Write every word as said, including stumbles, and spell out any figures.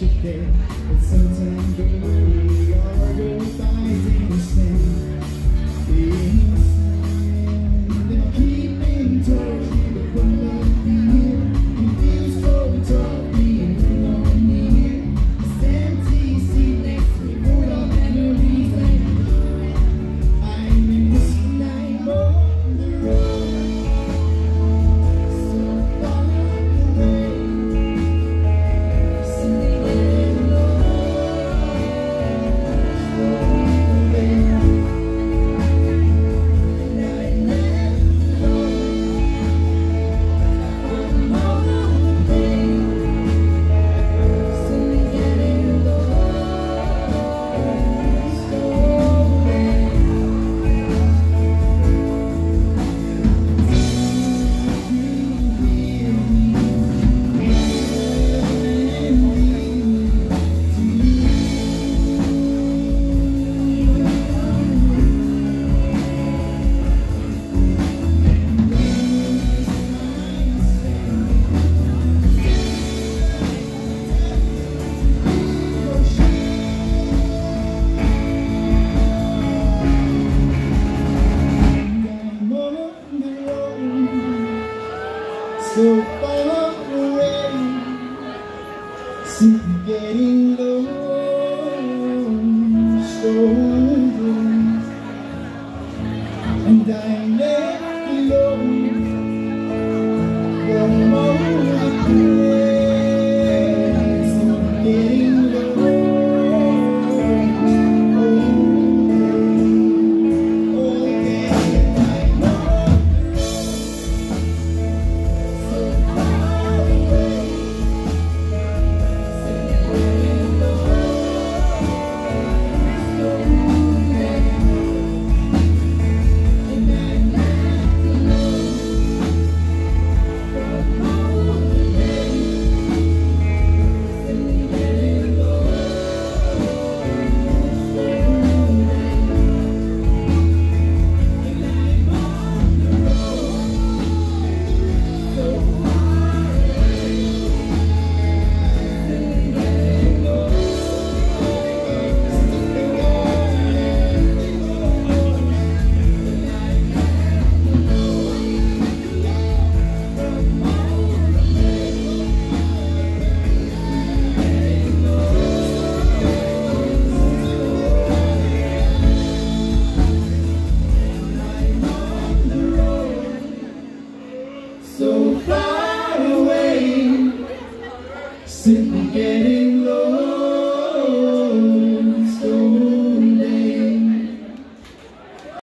you care, but sometimes the way we are goodbyes innocent. Innocent, and I'll keep in touch with one love here. It feels so tough being alone here. This empty seat next to me, full of memories. I'm in this night on the road, so far away. So far away, simply getting lost, so close, and I